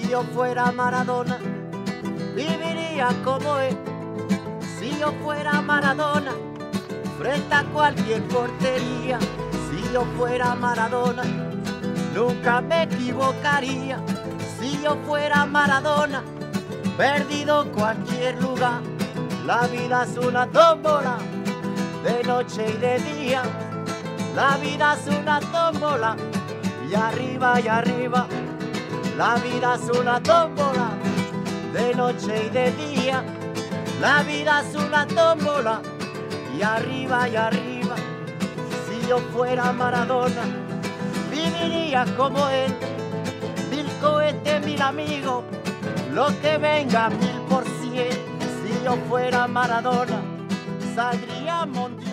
Si yo fuera Maradona, viviría como él. Si yo fuera Maradona, frente a cualquier portería. Si yo fuera Maradona, nunca me equivocaría. Si yo fuera Maradona, perdido en cualquier lugar. La vida es una tómbola, de noche y de día. La vida es una tómbola, y arriba y arriba. La vida es una tómbola, de noche y de día. La vida es una tómbola, y arriba y arriba. Si yo fuera Maradona, viviría como él. 1000 cohetes, 1000 amigos, lo que venga 1000%. Si yo fuera Maradona, saldría mundial.